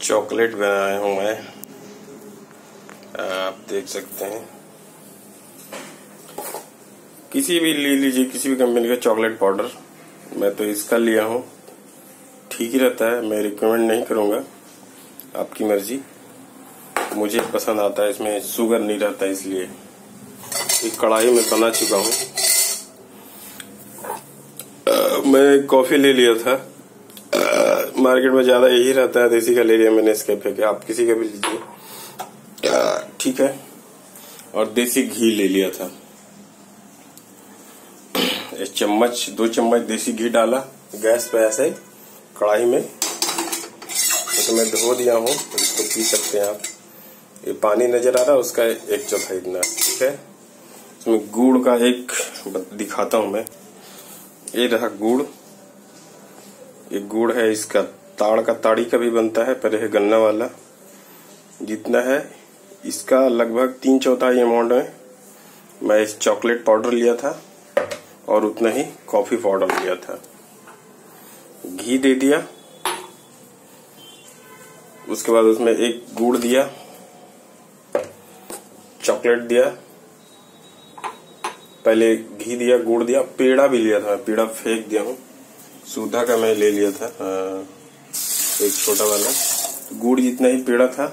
Chocolate बनाया हूँ मैं, आप देख सकते हैं। किसी भी ले लीजिए, किसी भी कंपनी का चॉकलेट पाउडर। मैं तो इसका लिया हूँ, ठीक ही रहता है। मैं रिकमेंड नहीं करूँगा, आपकी मर्जी। मुझे पसंद आता है, इसमें शुगर नहीं रहता, इसलिए एक कढ़ाई में बना चुका हूँ। मैं कॉफी ले लिया था, मार्केट में ज्यादा यही रहता है, देसी का ले लिया मैंने नेस्कैफे का। आप किसी का भी लीजिए, ठीक है। और देसी घी ले लिया था, 2 चम्मच देसी घी डाला गैस पे ऐसे कढ़ाई में। तो मैं धो दिया हूँ, इसको पी सकते हैं आप। ये पानी नजर आ रहा है उसका 1/4 इतना, ठीक है। इसमें गुड़ का एक दिखाता हूँ मैं। ये रहा गुड़, ये गुड़ है, इसका ताड़ी का भी बनता है, पर यह गन्ना वाला। जितना है इसका लगभग 3/4 अमाउंट में मैं इस चॉकलेट पाउडर लिया था, और उतना ही कॉफी पाउडर लिया था। घी दे दिया, उसके बाद उसमें एक गुड़ दिया, चॉकलेट दिया, पहले घी दिया, गुड़ दिया, पेड़ा भी लिया था। पेड़ा फेंक दिया हूँ, सुधा का मैं ले लिया था, एक छोटा वाला। गुड़ जितना ही पेड़ा था।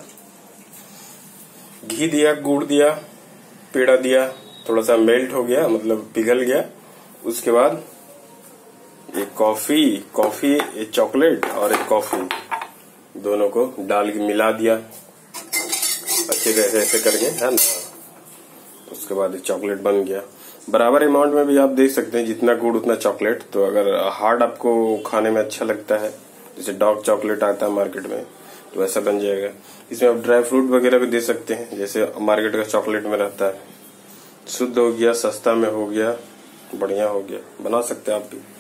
घी दिया, गुड़ दिया, पेड़ा दिया, थोड़ा सा मेल्ट हो गया, मतलब पिघल गया। उसके बाद एक कॉफी, एक चॉकलेट और एक कॉफी, दोनों को डाल के मिला दिया अच्छे से, ऐसे करके, है ना। उसके बाद चॉकलेट बन गया। बराबर अमाउंट में भी आप देख सकते हैं, जितना गुड़ उतना चॉकलेट। तो अगर हार्ड आपको खाने में अच्छा लगता है, जैसे डार्क चॉकलेट आता है मार्केट में, तो ऐसा बन जाएगा। इसमें आप ड्राई फ्रूट वगैरह भी दे सकते हैं, जैसे मार्केट का चॉकलेट में रहता है। शुद्ध हो गया, सस्ता में हो गया, बढ़िया हो गया, बना सकते हैं आप भी।